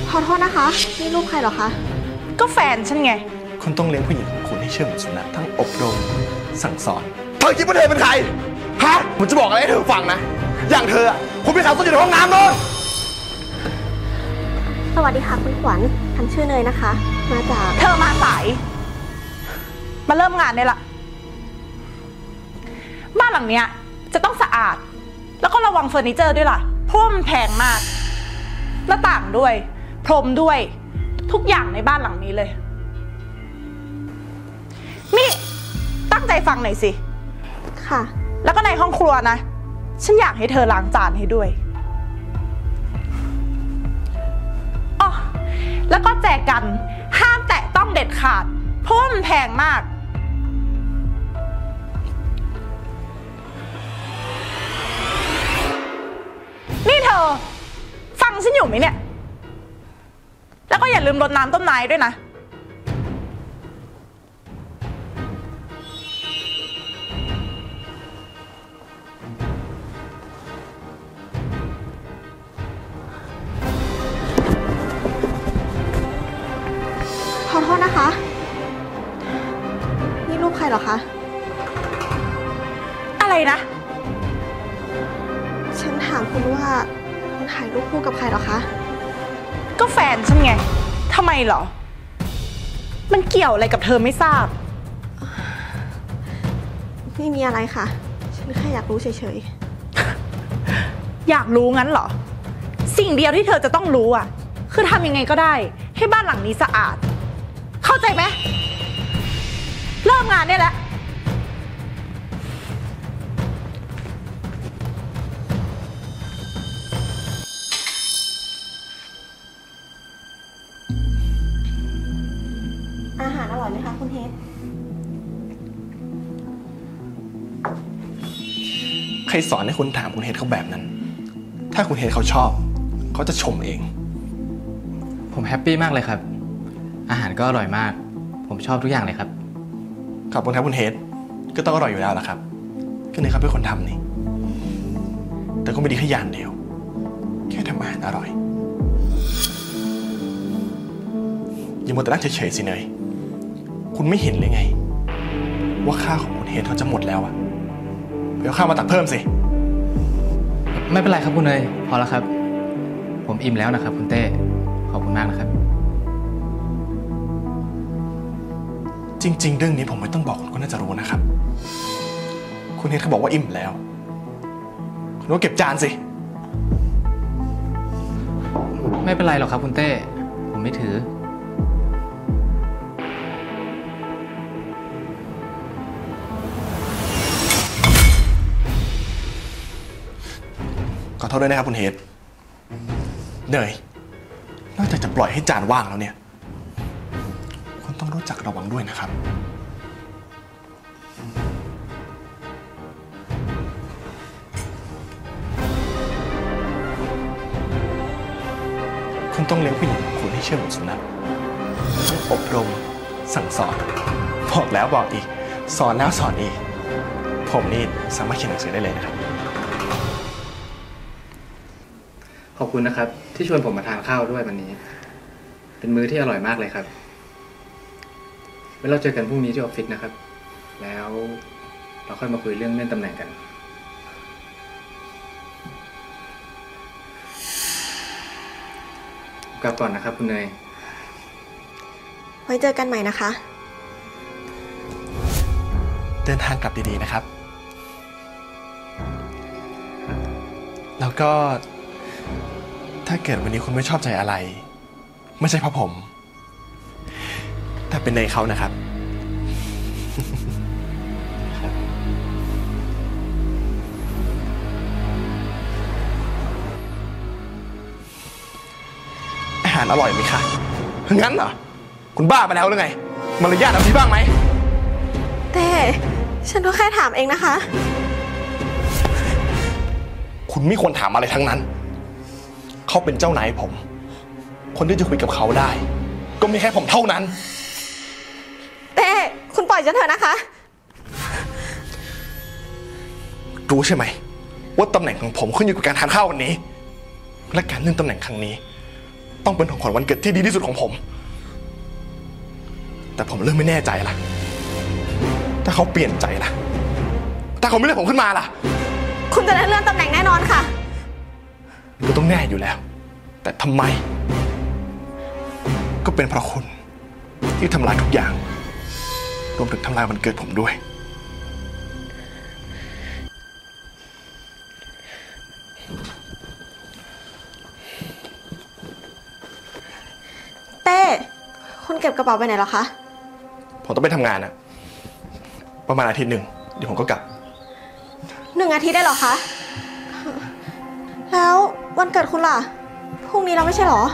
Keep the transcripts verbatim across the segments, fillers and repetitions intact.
ขอโทษนะคะนี่ลูกใครเหรอคะก็แฟนฉันไงคุณต้องเลี้ยงผู้หญิงของคุณให้เชื่อเหมือนสุนัขทั้งอบรมสั่งสอนเธอคิดว่าเธอเป็นใครฮะผมจะบอกอะไรให้เธอฟังนะอย่างเธอคุณไปขับรถอยู่ในห้องน้ำโน่นสวัสดีค่ะคุณขวัญฉันชื่อเนยนะคะมาจากเธอมาสายมาเริ่มงานได้ละบ้านหลังเนี้ยจะต้องสะอาดแล้วก็ระวังเฟอร์นิเจอร์ด้วยล่ะเพราะมันแพงมากหน้าต่างด้วยพรมด้วยทุกอย่างในบ้านหลังนี้เลยนี่ตั้งใจฟังหน่อยสิค่ะแล้วก็ในห้องครัวนะฉันอยากให้เธอล้างจานให้ด้วยอ๋อแล้วก็แจกันห้ามแตะต้องเด็ดขาดเพราะว่ามันแพงมากนี่เธอฟังฉันอยู่ไหมเนี่ยแล้วก็อย่าลืมรดน้ำต้นไม้ด้วยนะขอโทษนะคะนี่ลูกใครเหรอคะอะไรนะฉันถามคุณว่าคุณถ่ายรูปคู่กับใครเหรอคะก็แฟนฉันไงทำไมเหรอมันเกี่ยวอะไรกับเธอไม่ทราบไม่มีอะไรค่ะฉันแค่อยากรู้เฉยๆอยากรู้งั้นเหรอสิ่งเดียวที่เธอจะต้องรู้อ่ะคือทำยังไงก็ได้ให้บ้านหลังนี้สะอาดเข้าใจไหมเริ่มงานได้แล้วอาหารอร่อยไหมคะคุณเฮดใครสอนให้คุณถามคุณเฮดเขาแบบนั้นถ้าคุณเฮดเขาชอบเขาจะชมเองผมแฮปปี้มากเลยครับอาหารก็อร่อยมากผมชอบทุกอย่างเลยครับขอบคุณครับคุณเฮดก็ต้องอร่อยอยู่แล้วล่ะครับก็เนี่ยครับเป็นคนทำนี่แต่ก็ไม่ดีแค่อย่างเดียวแค่ทำอาหารอร่อยอย่ามัวแต่นั่งเฉยๆสิเนยคุณไม่เห็นเลยไงว่าข้าวของคุณเฮดเขาจะหมดแล้วอะไปเอาข้าวมาตักเพิ่มสิไม่เป็นไรครับคุณเนยพอแล้วครับผมอิ่มแล้วนะครับคุณเต้ขอบคุณมากนะครับจริงๆเรื่องนี้ผมไม่ต้องบอกคุณก็น่าจะรู้นะครับคุณเฮดเขาบอกว่าอิ่มแล้วคุณก็เก็บจานสิไม่เป็นไรหรอกครับคุณเต้ผมไม่ถือขอโทษด้วยนะครับคุณเฮดเนยนอกจากจะปล่อยให้จานว่างแล้วเนี่ยคุณต้องรู้จักระวังด้วยนะครับคุณต้องเลี้ยงผู้หญิงของคุณให้เชื่อเหมือนสุนัขต้องอบรมสั่งสอนบอกแล้วบอกอีกสอนแล้วสอนอีกผมนี่สามารถเขียนหนังสือได้เลยนะครับขอบคุณนะครับที่ชวนผมมาทานข้าวด้วยวันนี้เป็นมื้อที่อร่อยมากเลยครับไว้เราเจอกันพรุ่งนี้ที่ออฟฟิศนะครับแล้วเราค่อยมาคุยเรื่องเลื่อนตำแหน่งกันกลับก่อนนะครับคุณเนยไว้เจอกันใหม่นะคะเดินทางกลับดีๆนะครับแล้วก็ถ้าเกิดวันนี้คุณไม่ชอบใจอะไรไม่ใช่เพราะผมแต่เป็นในเขานะครับอาหารอร่อยไหมคะงั้นเหรอคุณบ้าไปแล้วหรือไงมารยาทเอาที่บ้างไหมเต้ฉันก็แค่ถามเองนะคะคุณไม่ควรถามอะไรทั้งนั้นเขาเป็นเจ้านายผมคนที่จะคุยกับเขาได้ก็มีแค่ผมเท่านั้นเต้คุณปล่อยฉันเถอะนะคะรู้ใช่ไหมว่าตำแหน่งของผมขึ้นอยู่กับการทานข้าววันนี้และการเลื่อนตำแหน่งครั้งนี้ต้องเป็นของขวัญวันเกิดที่ดีที่สุดของผม แต่ผมเริ่มไม่แน่ใจละถ้าเขาเปลี่ยนใจล่ะถ้าเขาไม่เลือกผมขึ้นมาล่ะคุณจะได้เลื่อนตำแหน่งแน่นอนค่ะก็ต้องแน่อยู่แล้ว แต่ทำไม ก็เป็นเพราะคุณที่ทำลายทุกอย่างรวมถึงทำลายวันเกิดผมด้วยเต้ คุณเก็บกระเป๋าไปไหนแล้วคะผมต้องไปทำงานอะประมาณอาทิตย์หนึ่งเดี๋ยวผมก็กลับหนึ่งอาทิตย์ได้เหรอคะ แล้ววันเกิดคุณล่ะ พรุ่งนี้เราไม่ใช่เหรอ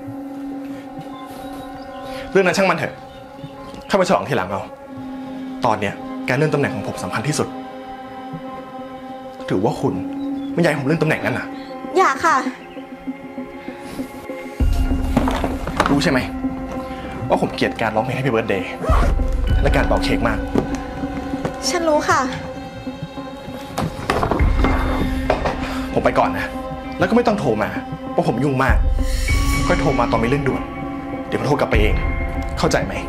เรื่องนั้นช่างมันเถอะเข้ามาฉลองทีหลังเอาตอนเนี้ยการเลื่อนตำแหน่งของผมสำคัญที่สุด ถือว่าคุณไม่อยากให้ผมเลื่อนตำแหน่งนั่นนะอยากค่ะรู้ใช่ไหมว่าผมเกลียดการร้องเพลง Happy Birthday และการเป่าเค้กมากฉันรู้ค่ะผมไปก่อนนะ แล้วก็ไม่ต้องโทรมาเพราะผมยุ่งมากค่อยโทรมาตอนมีเรื่องด่วนเดี๋ยวผมโทรกลับไปเองเข้าใจไหม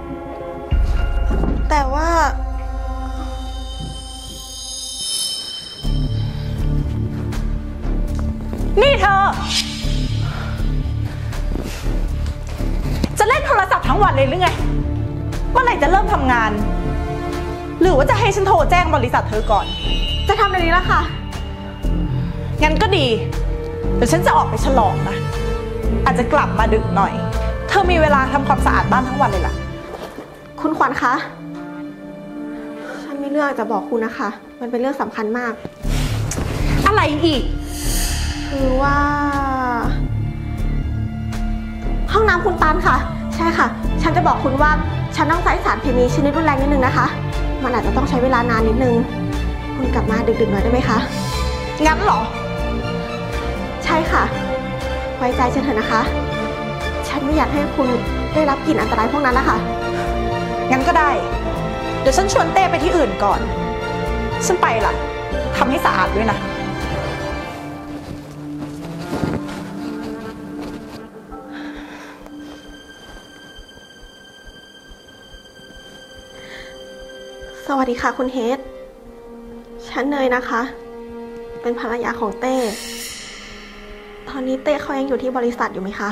แต่ว่านี่เธอ จะเล่นโทรศัพท์ทั้งวันเลยหรือไงเมื่อไหร่จะเริ่มทำงาน หรือว่าจะให้ฉันโทรแจ้งบริษัทเธอก่อนจะทำแบบนี้ละค่ะงั้นก็ดีเดี๋ยวฉันจะออกไปฉลองนะอาจจะกลับมาดึกหน่อยเธอมีเวลาทำความสะอาดบ้านทั้งวันเลยล่ะคุณขวัญคะ ฉันมีเรื่องจะบอกคุณนะคะ มันเป็นเรื่องสำคัญมากอะไรอีกคือว่า ห้องน้ำคุณตันค่ะ ใช่ค่ะ ฉันจะบอกคุณว่าฉันต้องใช้สารเคมีชนิดรุนแรงนิดนึงนะคะ มันอาจจะต้องใช้เวลานานนิดนึง คุณกลับมาดึกๆหน่อยได้ไหมคะงั้นเหรอใช่ค่ะ ไว้ใจฉันเถอะนะคะ ฉันไม่อยากให้คุณได้รับกลิ่นอันตรายพวกนั้นนะคะงั้นก็ได้ เดี๋ยวฉันชวนเต้ไปที่อื่นก่อน ฉันไปล่ะทำให้สะอาดด้วยนะสวัสดีค่ะคุณเฮด ฉันเนยนะคะ เป็นภรรยาของเต้ ตอนนี้เต้เขายังอยู่ที่บริษัทอยู่ไหมคะ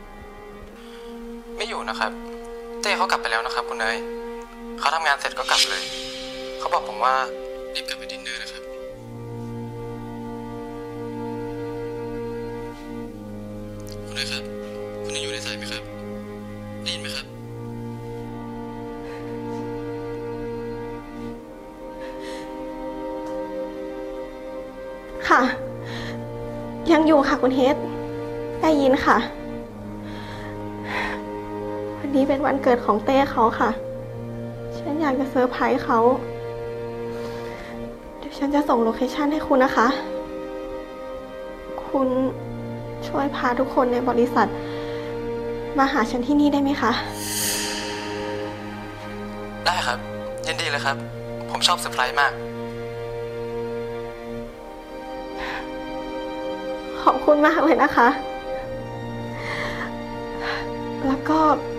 ไม่อยู่นะครับ เต้เขากลับไปแล้วนะครับคุณเนยเขาทำงานเสร็จก็กลับเลย เขาบอกผมว่ารีบกลับไปดินเนอร์นะครับคุณเนยครับคุณยังอยู่ในสายไหมครับได้ยินไหมครับค่ะ ยังอยู่ค่ะคุณเฮด ได้ยินค่ะ วันนี้เป็นวันเกิดของเต้เขาค่ะ ฉันอยากจะเซอร์ไพรส์เขา เดี๋ยวฉันจะส่งโลเคชั่นให้คุณนะคะ คุณช่วยพาทุกคนในบริษัท มาหาฉันที่นี่ได้ไหมคะได้ครับยินดีเลยครับ ผมชอบเซอร์ไพรส์มากขอบคุณมากเลยนะคะ แล้วก็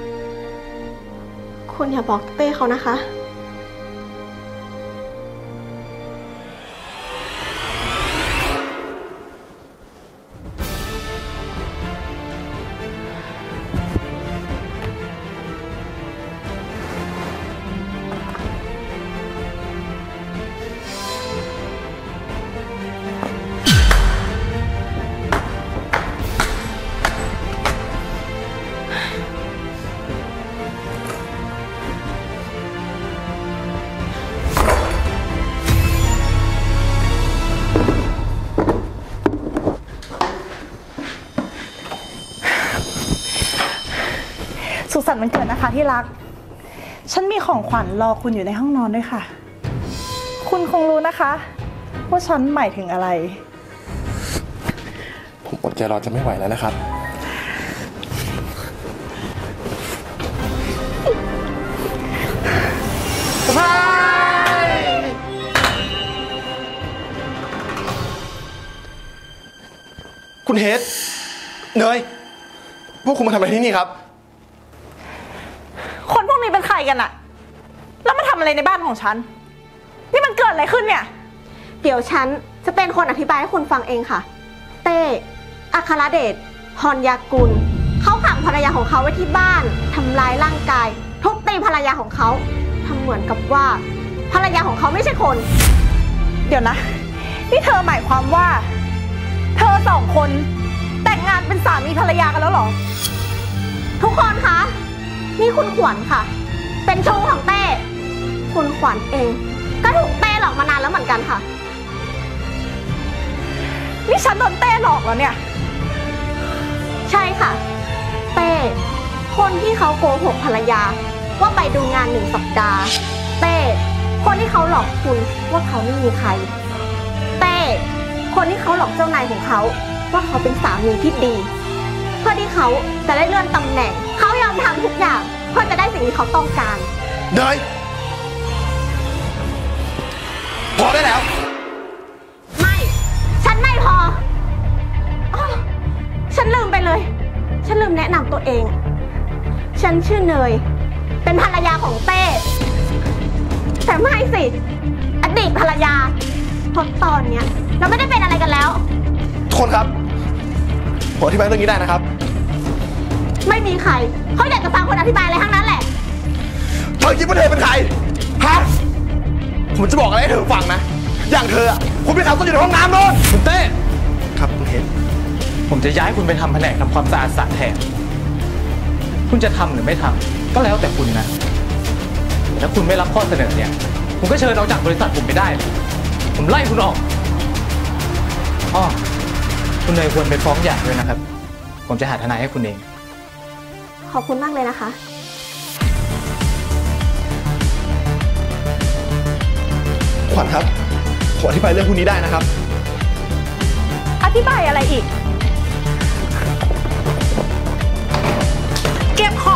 คุณอย่าบอกเต้เขานะคะสุขสันต์วันเกิดนะคะที่รัก ฉันมีของขวัญรอคุณอยู่ในห้องนอนด้วยค่ะ คุณคงรู้นะคะว่าฉันหมายถึงอะไรผมอดใจรอจะไม่ไหวแล้วนะครับ คุณเฮดเนยพวกคุณมาทำอะไรที่นี่ครับคนพวกนี้เป็นใครกันอะแล้วมาทำอะไรในบ้านของฉัน นี่มันเกิดอะไรขึ้นเนี่ยเดี๋ยวฉันจะเป็นคนอธิบายให้คุณฟังเองค่ะ เต้อัครเดชฮอนยากุลเขาขังภรรยาของเขาไว้ที่บ้านทำร้ายร่างกายทุบตีภรรยาของเขาทำเหมือนกับว่าภรรยาของเขาไม่ใช่คนเดี๋ยวนะ นี่เธอหมายความว่า เธอสองคนแต่งงานเป็นสามีภรรยากันแล้วเหรอทุกคนคะนี่คุณขวัญค่ะ เป็นชู้ของเต้คุณขวัญเองก็ถูกเต้หลอกมานานแล้วเหมือนกันค่ะนี่ฉันโดนเต้หลอกแล้วเนี่ยใช่ค่ะเต้คนที่เขาโกหกภรรยาว่าไปดูงานหนึ่งสัปดาห์เต้คนที่เขาหลอกคุณว่าเขาไม่มีใครเต้คนที่เขาหลอกเจ้านายของเขาว่าเขาเป็นสามีที่ดีเพื่อที่เขาจะได้เลื่อนตำแหน่งเขายอมทำทุกอย่างเพื่อจะได้สิ่งที่เขาต้องการเนยพอได้แล้วไม่ฉันไม่พออ้อฉันลืมไปเลยฉันลืมแนะนำตัวเองฉันชื่อเนยเป็นภรรยาของเต้แต่ไม่สิอดีตภรรยาเพราะตอนเนี้ยเราไม่ได้เป็นอะไรกันแล้วทุกคนครับผมอธิบายเรื่องนี้ได้นะครับไม่มีใครเขาอยากจะฟังคนอธิบายอะไรทั้งนั้นแหละเธอคิดว่าเธอเป็นใคร ฮะ ผมจะบอกอะไรให้เธอฟังนะ อย่างเธออะคุณไปทำต้นอยู่ในห้องน้ำโน่นคุณเต้ครับคุณเห็นผมจะย้ายคุณไปทำแผนกทำความสะอาดสระแทน คุณจะทำหรือไม่ทำก็แล้วแต่คุณนะแต่ถ้าคุณไม่รับข้อเสนอเนี่ยคุณก็เชิญออกจากบริษัทผมไปได้ ผมไล่คุณออกอ้อคุณเนยควรไปฟ้องหย่าด้วยนะครับ ผมจะหาทนายให้คุณเองขอบคุณมากเลยนะคะขวัญครับผมอธิบายเรื่องพวกนี้ได้นะครับอธิบายอะไรอี เก็บของ